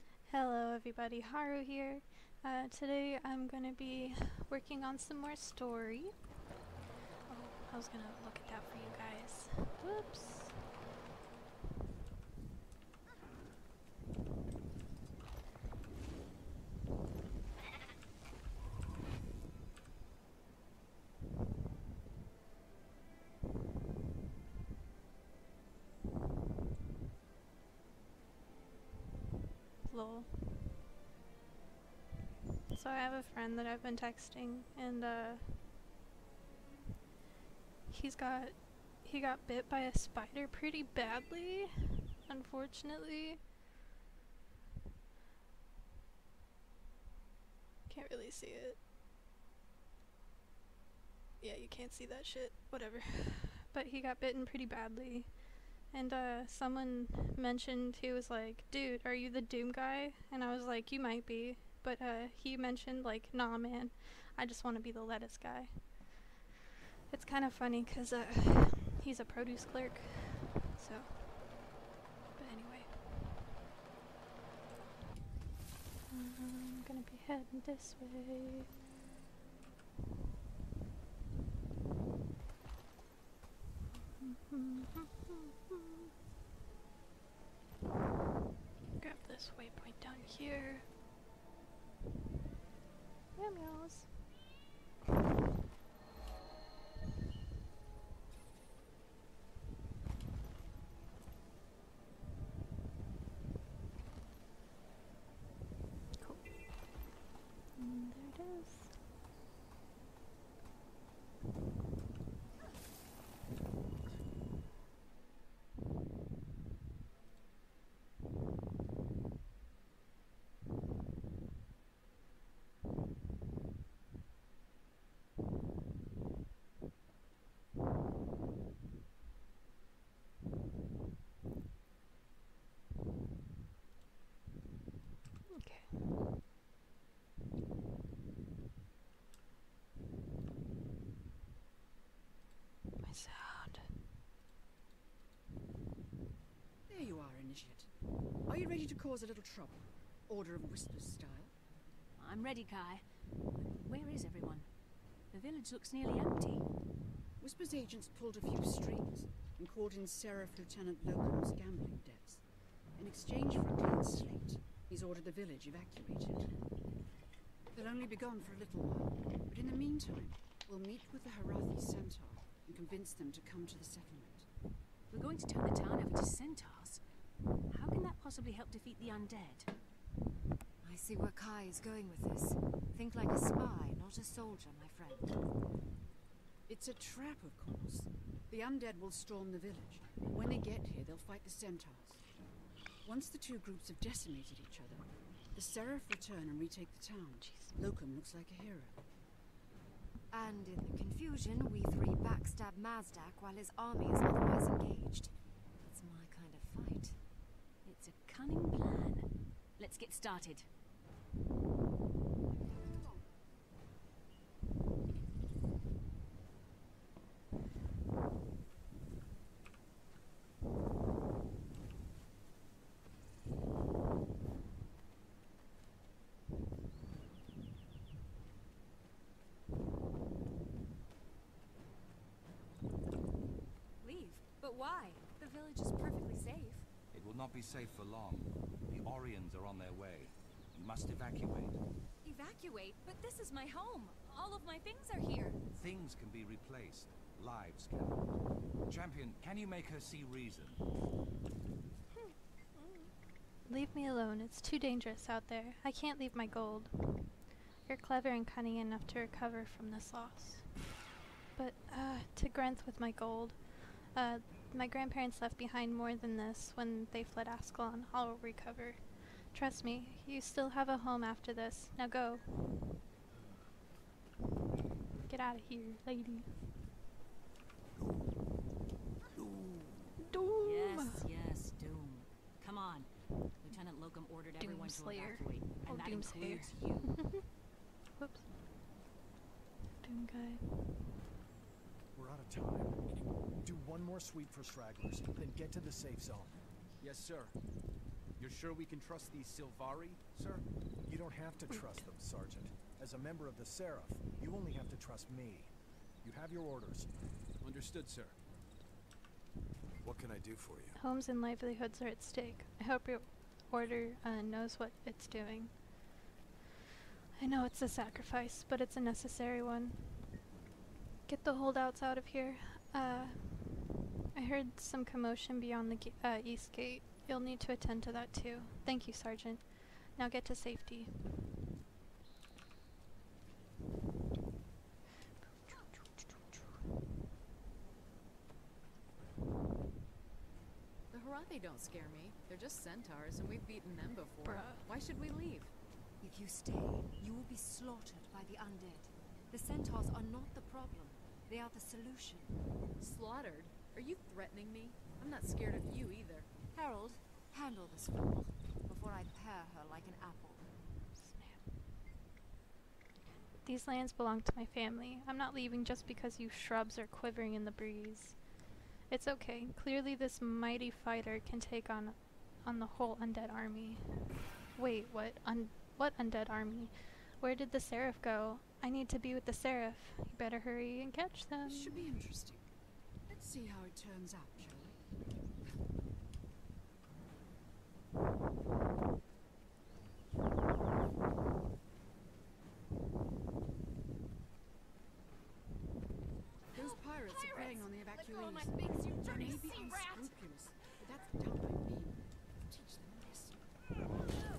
Hello everybody, Haru here. Today I'm going to be working on some more story. Oh, I was going to look at that for you guys. Whoops. Lol. So I have a friend that I've been texting, and he got bit by a spider pretty badly, unfortunately. Can't really see it. Yeah, you can't see that shit. Whatever. But he got bitten pretty badly. And someone mentioned, he was like, dude, are you the Doom guy? And I was like, you might be. But he mentioned, like, nah, man, I just want to be the lettuce guy. It's kind of funny because he's a produce clerk. So, but anyway. I'm gonna be heading this way. Grab this waypoint down here. Meow meows. Cool. And there it is. Okay. My sound. There you are, Initiate. Are you ready to cause a little trouble? Order of Whispers style? I'm ready, Kai. Where is everyone? The village looks nearly empty. Whispers agents pulled a few strings and called in Seraph Lieutenant Locum's gambling debts. In exchange for a clean slate, he's ordered the village evacuated. They'll only be gone for a little while, but in the meantime, we'll meet with the Harathi Centaur and convince them to come to the settlement. We're going to turn the town over to centaurs? How can that possibly help defeat the undead? I see where Kai is going with this. Think like a spy, not a soldier, my friend. It's a trap, of course. The undead will storm the village. When they get here, they'll fight the centaurs. Once the two groups have decimated each other, the Seraph return and retake the town. Jeez. Locum looks like a hero. And in the confusion, we three backstab Mazdak while his army is otherwise engaged. It's my kind of fight. It's a cunning plan. Let's get started. Leave? But why? The village is perfectly safe. It will not be safe for long. The Orions are on their way. You must evacuate. Evacuate? But this is my home. All of my things are here. Things can be replaced. Lives cannot. Champion, can you make her see reason? Leave me alone. It's too dangerous out there. I can't leave my gold. You're clever and cunning enough to recover from this loss. But, to Grenth with my gold. My grandparents left behind more than this when they fled Ascalon. I'll recover. Trust me, you still have a home after this. Now go. Get out of here, lady. Doom! Yes, Doom. Come on. Lieutenant Locum ordered everyone to evacuate, and that includes you. Whoops. Doom guy. We're out of time. Do one more sweep for stragglers, then get to the safe zone. Yes, sir. You're sure we can trust these Silvari, sir? You don't have to trust them, Sergeant. As a member of the Seraph, you only have to trust me. You have your orders. Understood, sir. What can I do for you? Homes and livelihoods are at stake. I hope your order knows what it's doing. I know it's a sacrifice, but it's a necessary one. Get the holdouts out of here. I heard some commotion beyond the east gate. You'll need to attend to that too. Thank you, Sergeant. Now get to safety. The Harathi don't scare me. They're just centaurs, and we've beaten them before. Bruh. Why should we leave? If you stay, you will be slaughtered by the undead. The centaurs are not the problem. They are the solution. Slaughtered? Are you threatening me? I'm not scared of you either. Harold, handle this fool before I pare her like an apple. These lands belong to my family. I'm not leaving just because you shrubs are quivering in the breeze. It's okay. Clearly this mighty fighter can take on the whole undead army. Wait, what? What undead army? Where did the Seraph go? I need to be with the Seraph. You better hurry and catch them. This should be interesting. Let's see how it turns out, shall we? Those pirates are preying on the evacuees. They may be unscrupulous, but that's downright mean. Teach them a lesson.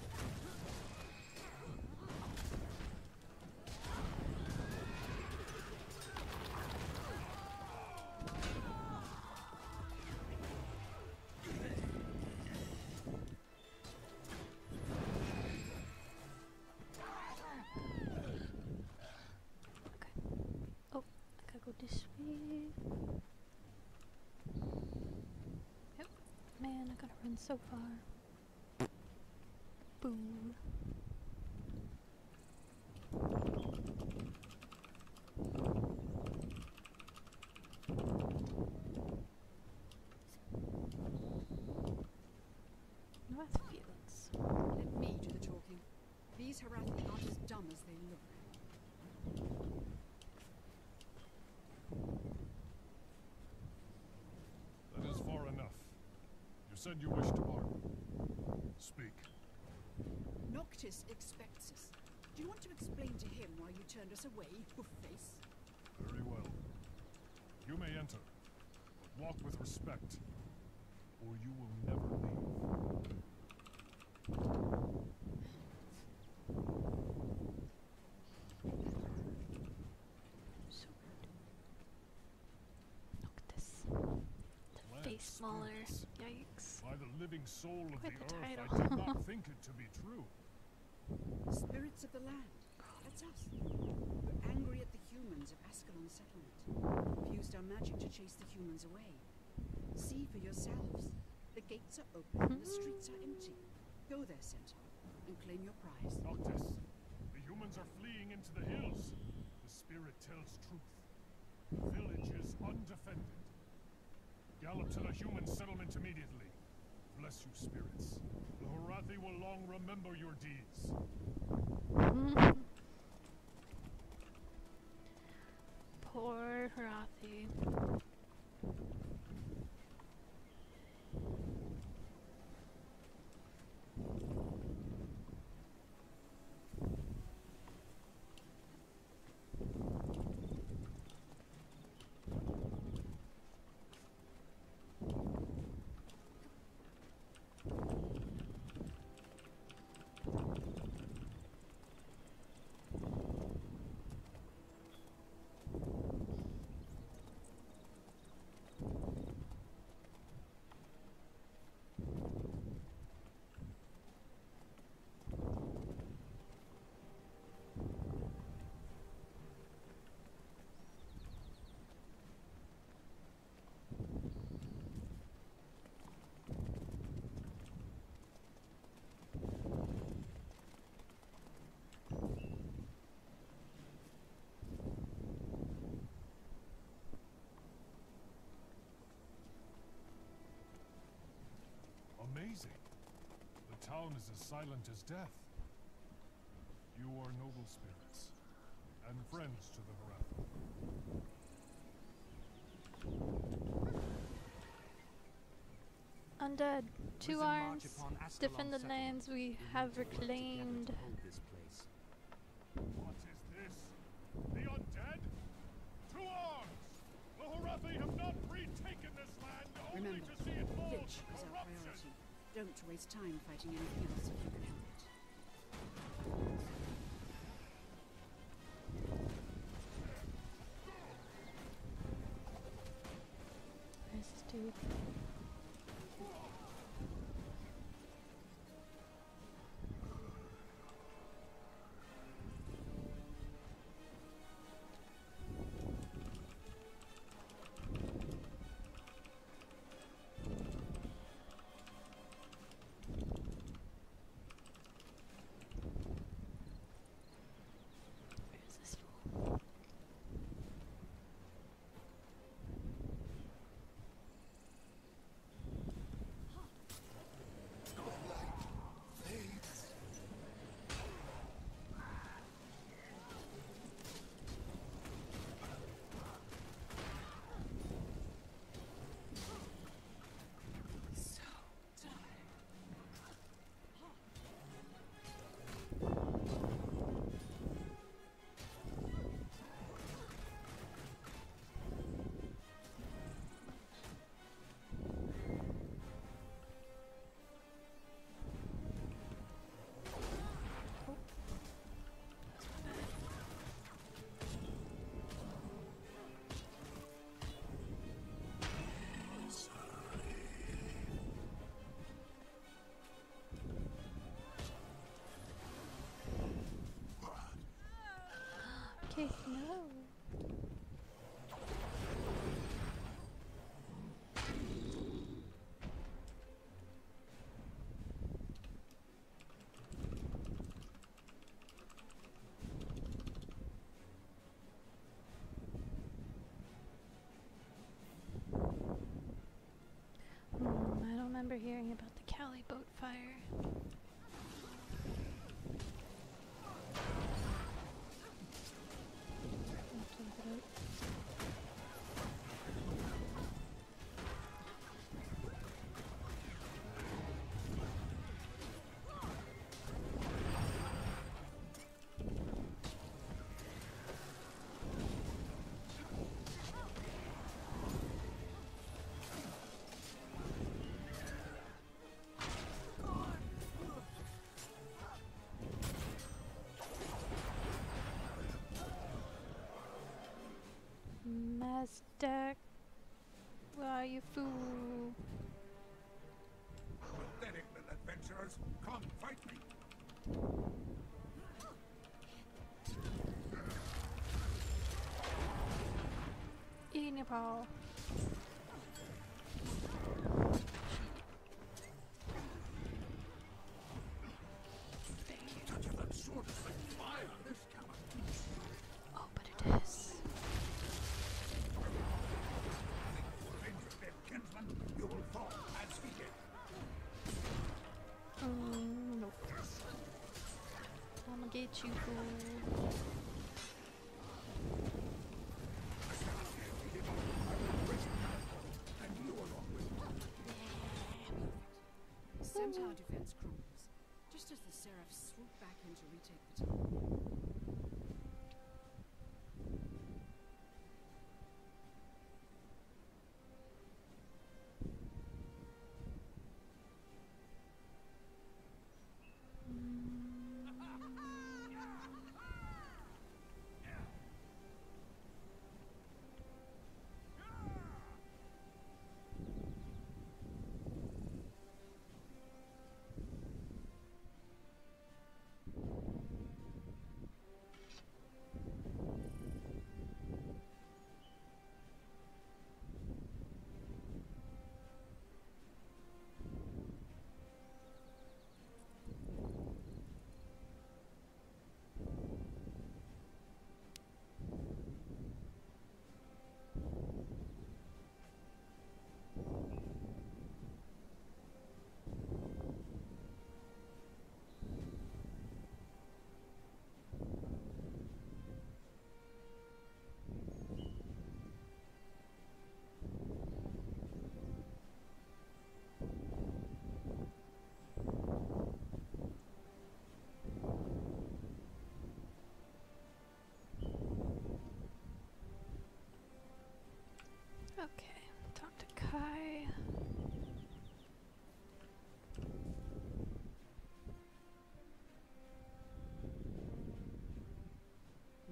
Go this way. Yep. Man, I gotta run so far. Boom. North Fields. Let me do the talking. These Harathi aren't as dumb as they look. That is far enough. You said you wish to pardon. Speak. Noctis expects us. Do you want to explain to him why you turned us away, hoof-face? Very well. You may enter, but walk with respect, or you will never leave. Noctis. The face smaller. Yikes. By the living soul of Quite the the earth, title. I did not think it to be true. Spirits of the land. That's us. We're angry at the humans of Ascalon settlement. We've used our magic to chase the humans away. See for yourselves. The gates are open and the streets are empty. Go there, Centaur, and claim your prize. Noctis, the humans are fleeing into the hills. The spirit tells truth. The village is undefended. Gallop to the human settlement immediately. Bless you, spirits. The Harathi will long remember your deeds. Poor Harathi. town is as silent as death. You are noble spirits, and friends to the Horatha. Undead, two Risen march arms, upon Ascalon defend the settlement. lands we We have need to work together reclaimed. to hold this place. What is this? The undead? To arms! The Horathi have not retaken this land only Remember, to see it fall Lich to is our corruption. priority. Don't waste time fighting anything else if you can help it. Where's this dude? Where's this fool? Okay, no. I don't remember hearing about the Cali boat fire. Let's look it up. Mazdak, where are you, fool? Pathetic little adventurers, come fight me. In your paw. Touch of that sword is like fire on this camel. Oh, but it is. Revenge of dead kinsman, you will fall as he did. Nope. I'ma get you, fool. And you along with The Centaur defense crumbles, just as the Seraphs swoop back in to retake the town.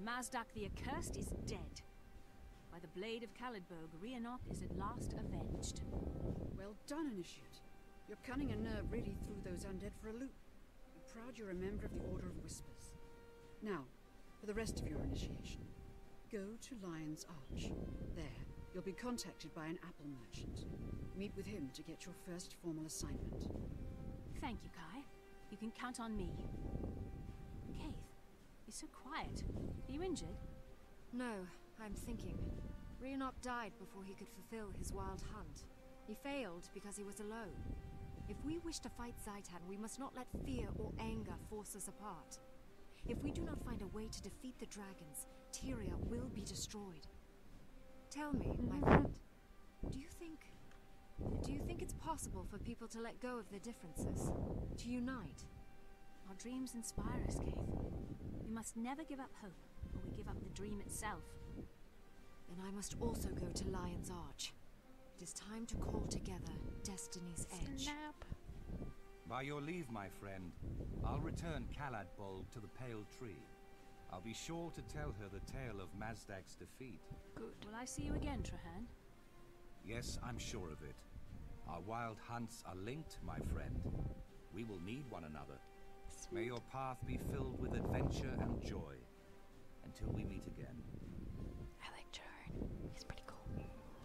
Mazdak the Accursed is dead. By the blade of Kalidberg, Rhiannon is at last avenged. Well done, Initiate. Your cunning and nerve really threw those undead for a loop. I'm proud you're a member of the Order of Whispers. Now, for the rest of your initiation, go to Lion's Arch. There, you'll be contacted by an apple merchant. Meet with him to get your first formal assignment. Thank you, Kai. You can count on me. Kaith, you're so quiet. Are you injured? No, I'm thinking. Rhiannon died before he could fulfill his wild hunt. He failed because he was alone. If we wish to fight Zaitan, we must not let fear or anger force us apart. If we do not find a way to defeat the dragons, Tyria will be destroyed. Tell me, my friend, do you think it's possible for people to let go of their differences? To unite? Our dreams inspire us, Kaith. We must never give up hope, or we give up the dream itself. Then I must also go to Lion's Arch. It is time to call together Destiny's Edge. Snap. By your leave, my friend, I'll return Kalad Bulb to the Pale Tree. I'll be sure to tell her the tale of Mazdak's defeat. Good. Will I see you again, Trahan? Yes, I'm sure of it. Our wild hunts are linked, my friend. We will need one another. May your path be filled with adventure and joy. Until we meet again. I like Jard. He's pretty cool.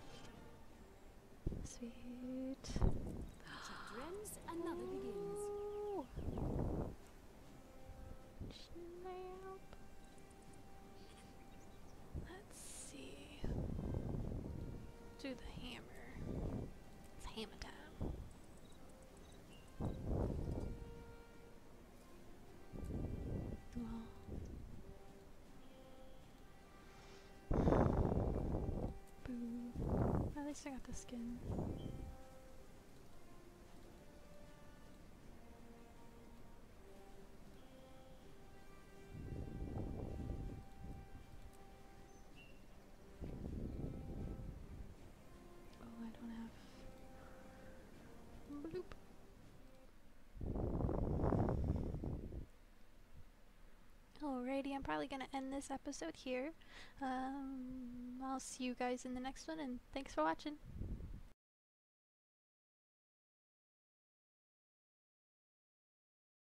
Sweet. Chapter ends, another begins. Ooh. Snap. Let's see. Do the hammer. It's hammer time. Boo. At least I got the skin. Oh, I don't have. Bloop. Alrighty, I'm probably gonna end this episode here. I'll see you guys in the next one, and thanks for watching.